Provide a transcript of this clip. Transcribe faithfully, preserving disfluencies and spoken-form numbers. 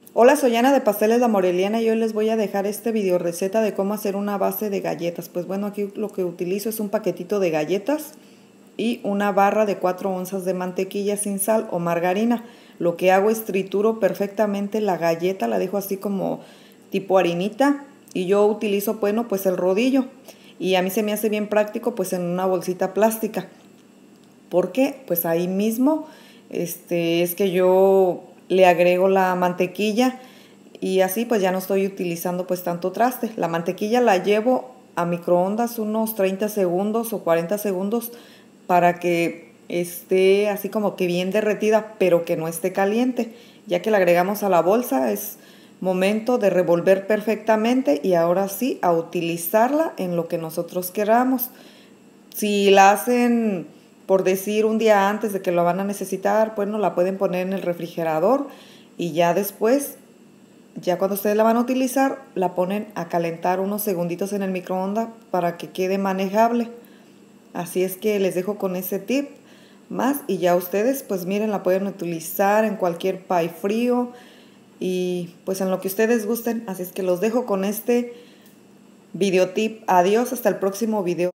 Hola, soy Ana de Pasteles La Moreliana y hoy les voy a dejar este video receta de cómo hacer una base de galletas. Pues bueno, aquí lo que utilizo es un paquetito de galletas y una barra de cuatro onzas de mantequilla sin sal o margarina. Lo que hago es trituro perfectamente la galleta, la dejo así como tipo harinita y yo utilizo, bueno, pues el rodillo. Y a mí se me hace bien práctico pues en una bolsita plástica. ¿Por qué? Pues ahí mismo este, es que yo le agrego la mantequilla y así pues ya no estoy utilizando pues tanto traste. La mantequilla la llevo a microondas unos treinta segundos o cuarenta segundos para que esté así como que bien derretida, pero que no esté caliente. Ya que la agregamos a la bolsa es momento de revolver perfectamente y ahora sí a utilizarla en lo que nosotros queramos. Si la hacen, por decir, un día antes de que lo van a necesitar, bueno, la pueden poner en el refrigerador y ya después, ya cuando ustedes la van a utilizar, la ponen a calentar unos segunditos en el microondas para que quede manejable. Así es que les dejo con ese tip más y ya ustedes, pues miren, la pueden utilizar en cualquier pie frío y pues en lo que ustedes gusten. Así es que los dejo con este video tip. Adiós, hasta el próximo video.